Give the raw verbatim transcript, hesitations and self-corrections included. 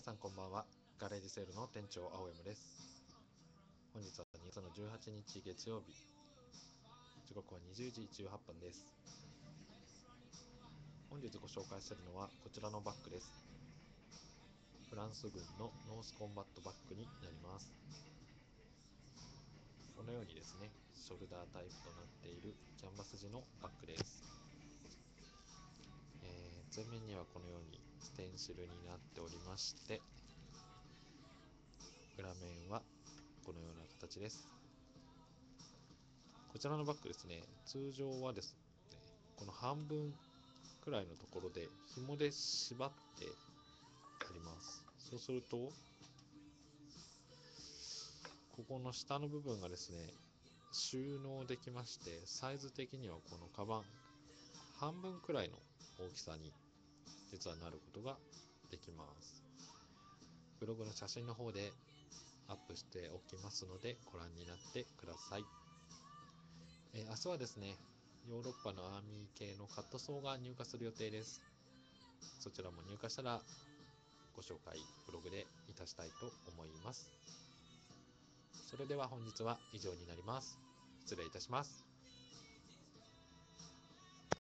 さんこんばんは。ガレージセールの店長青山です。本日はにがつのじゅうはちにち月曜日、時刻はにじゅうじじゅうはっぷんです。本日ご紹介するのはこちらのバッグです。フランス軍のノースコンバットバッグになります。このようにですね、ショルダータイプとなっているキャンバス地のバッグです。えー、前面にはこのようにステンシルになっておりまして、裏面はこのような形です。こちらのバッグですね、通常はですね、この半分くらいのところで紐で縛ってあります。そうすると、ここの下の部分がですね、収納できまして、サイズ的にはこのカバン半分くらいの大きさに実はなることができます。ブログの写真の方でアップしておきますのでご覧になってください。えー、明日はですね、ヨーロッパのアーミー系のカットソーが入荷する予定です。そちらも入荷したらご紹介ブログでいたしたいと思います。それでは本日は以上になります。失礼いたします。